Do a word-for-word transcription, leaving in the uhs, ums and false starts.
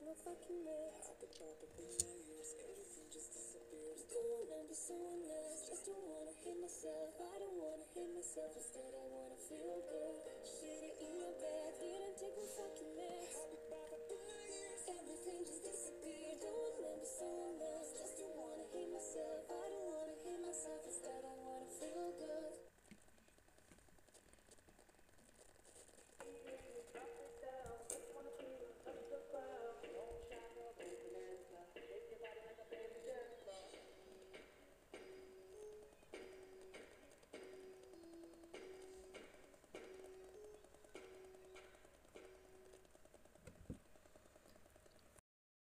a fucking mess. I could pop up in my ears, everything just disappears. Don't wanna be someone else, just don't wanna hate myself. I don't wanna hate myself, instead I wanna feel good. Shit in my bed, didn't take a fucking mess. I could pop up in my ears, everything just disappeared. Don't wanna be someone else, just don't wanna hate myself. I